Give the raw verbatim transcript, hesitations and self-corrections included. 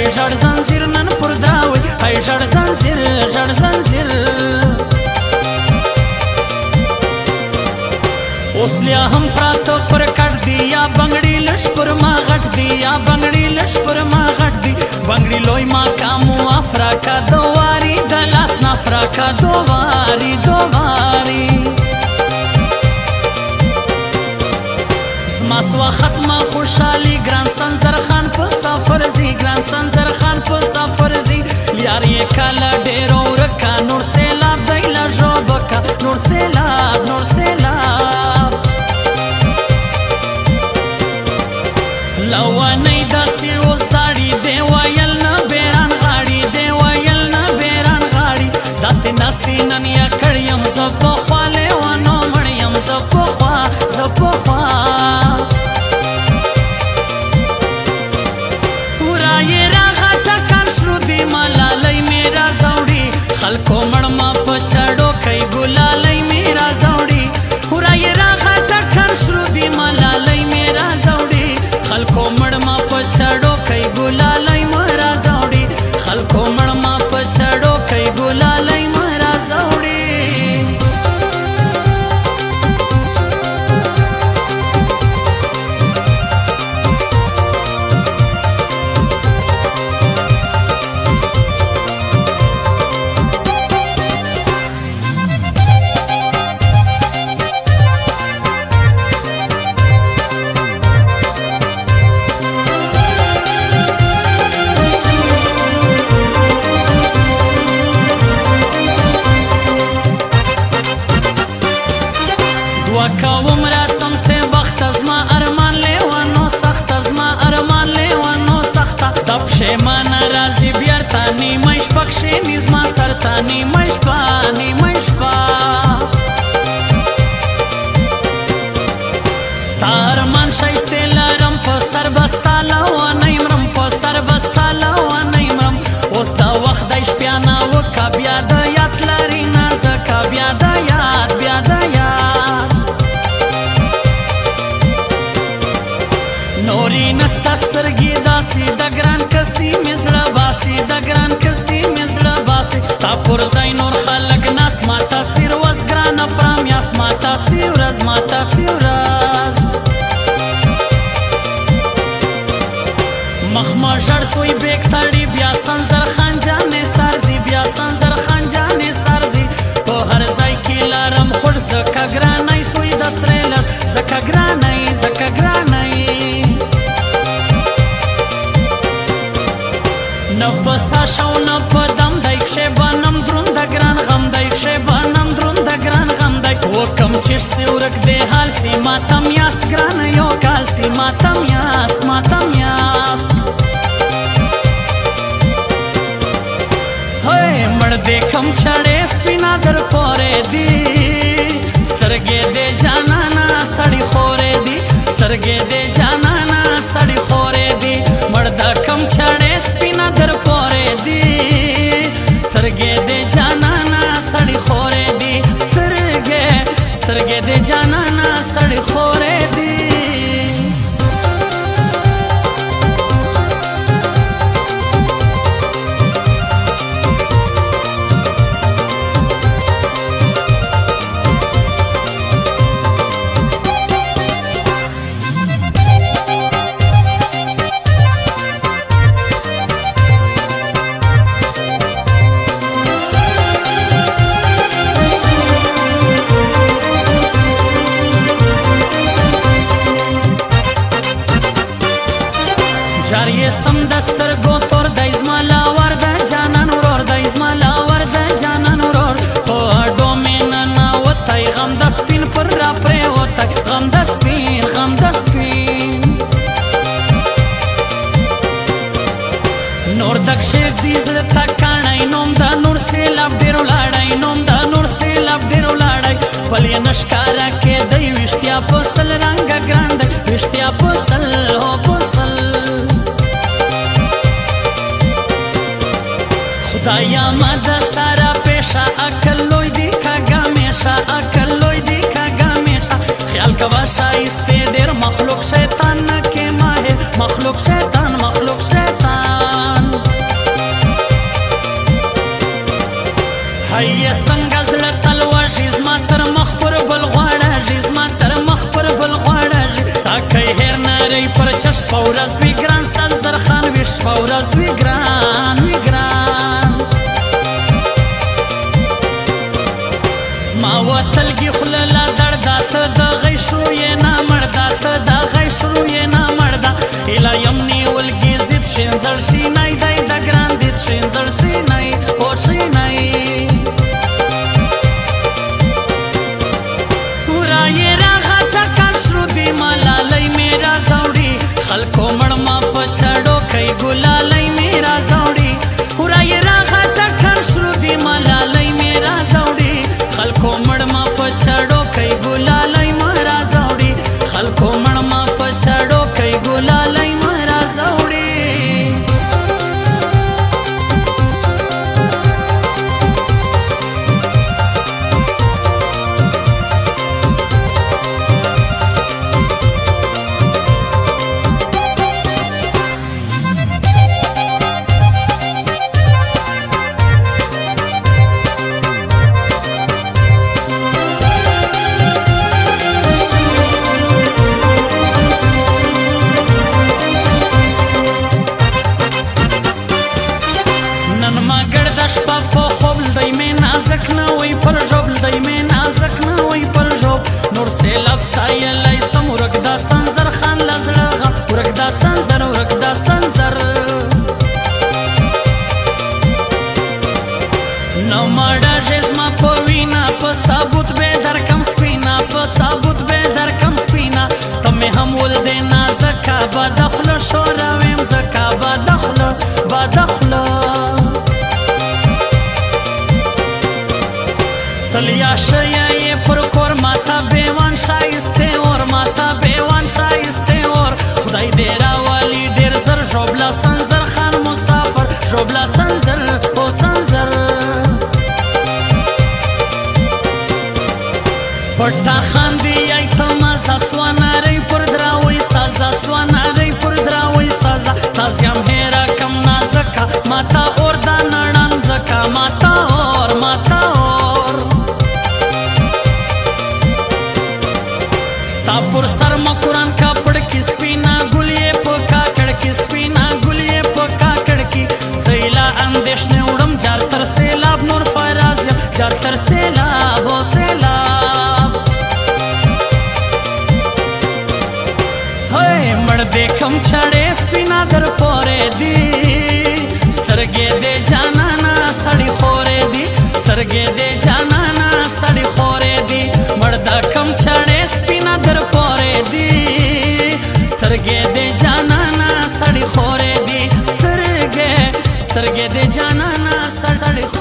ژړ زنځیر نن پر داوي هی ژړ زنځیر ژړ زنځیر اوس بیا هم پراته پر کټ دی یا بنګړي لش پر ما غټ دی یا بنګړي لش پر ما غټ دی بنګړي لوی ما کامو افراکا دواری د لاس نه افراکا دواری دواری زما سوا ختمه خوشحالي ګران سنځر خان په سفر زی ګران سنځر خان په سفر زی یار یې کاله ډېرو ورکا نور سیلاب دی له ژوبکه نور سیلاب نور سیلاب لوانی داسې وزاړي دی ویل نه بیران غاړي دی ویل نه بیران غاړي داسې ناسې نن یا کړیم زه پخوا لیوانو مړ یم زه پخوا زه پخوا ورایې راغه ټکان شرو دی ملالۍ مې رازوړي خلکو مړ ما په چړو کوي ګلالۍ مې رازوړي ورایې راغه ټکان شرو دی ملالۍ مې رازوړي خلکو مړ ما په چړو کوي ګلالۍ مې رازوړي خلکو مړ ما په چړو کوي ګلالۍ مې رازوړي کوم رسم سے وخت ازما ارمان لیوانو سخت ازما ارمان لیوانو سخت د پښیمانه راځي بیرته نیمه شپه کښېني زما سر ته نیمه شپه نیمه شپه ستا ارمان ښایستې لرم په سر به ستا لیوانی مرم په سر به ستا لیوانی مرم اوس د وخت دی شپیانه وکه بیا د یاد لري نازکه بیا د یاد بیا د یاد نورې نسته سترګې داسې د ګران کسي مې زړه باسي د ګران کسي مې زړه باسي ستا پر ځای نور خلک ناس ما تاثیر وس ګرانه پرام یاس ما تاسې ورځ ما تاسې ورځ مخ ما ژړ سوی بیک تړي بیا سنځر خان جانې سارزي بیا سنځر خان جانې سارزي په هر ځای کې لارم خور زکه ګرانۍ سوی د سرې لر زکه ګرانۍ زکه ګرانۍ نه په ساشه او نه په دم دی کښې بنم دروند د ګران غم دی کښې بنم دروند د ګران غم دی وکم چیش سي ورک دی حال سي ماتم یاست ګرانه یو کال سي ماتم یاست ماتم یاست مړ دې کم چړې سپینا در پورې دي سترګې دې جانانا سړی خورې دي سترګې دې جانانا سړی خورې دي مړ دا کم چړې سپینا در پورې دي سترګې دې جانانا سړی خورې دي سترګې سترګې دې جانانا سړی خورې دي جاریه سم دستر گو تور دای زما لاور د جانان ورور دای زما لاور د جانان ورور په اډو مینا نا وتای غم د سپین پر را پرې وتای غم د سپین غم د سپین نور دک شیر دی زړه تا کانای نوم د نور سیلاب ډیرو لاړای نوم د نور سیلاب ډیرو لاړای پلې نشکارا کې دی وشتیا فصل رنگ ګراند وشتیا فصل هو فصل خدایا ما د سارا پیشا عقل لوی دی کاګه میشا عقل لوی دی کاګه میشا خیال کوا شایسته ډیر مخلوق شیطان کې ماهر مخلوق شیطان مخلوق شیطان ملالۍ پر چش په ورځ وي ګران سنځر خان ویش په ورځ وي ګران وي ګران زما وتلګي خوله لا درده ته د غیشو یې نامړده ته د غیشو یې نامړده ایله یم نیولګي ضد شینزړ شینی دی د ګران دید شینزړ شینی او شینی ورایې راغته کال شرو دی ملالۍ مې رازوړي خلکو مړما په چړو کوي ګلالۍ مې رازوړي ورایې راغته کال شرو دی ملالۍ مې رازوړي خلکو مړما په چړو کوي ګلالۍ مې رازوړي خلکو مړما په چړو کوي ګلالۍ مې رازوړي شپه په خوب لدی مې نازک نه وای پر ژوب لدی مې نازک نه وای پر ژوب نور سیلاب ستایلی سم ورک دا سنځر خان له زړه غم ورک دا سنځر ورک دا سنځر نو مړه زما په وینا په ثابوت به درکم سپینا په ثابوت به درکم سپینا ته مې هم ولدې نازکه بدخله شوره ویم زکه بدخله بدخله تلیا شیعه پر کور ماتا بیوان شایسته اور ماتا بیوان شایسته اور خدای دې راولي ډېر زر ژوبله سنځر خان مسافر ژوبله سنځر او سنځر پټا خاندي ای تمازه سوانارۍ پر دراوی سازه سوانارۍ پر دراوی سازه تازیم هیرا کم نازکه ماتا اور دا نړم زکه ماتا اور ماتا اور پر سر مکران کاپڑ کی سپینا گلیے په کاکړ کی سپینا گلیے په کاکړ کی سیلا اندیش نه وړم جار تر سیلاب نور فراز جار تر سیلاب او سیلاب هی مړ دیکم چړې سپینا در پورې دی سترګې دې جانانا سړی خورې دی سترګې دې جانانا سړی خورې دی مړ دکم چړې سپینا در سترګې دې جانانا سړی خورې دي سترګې سترګې دې جانانا سړی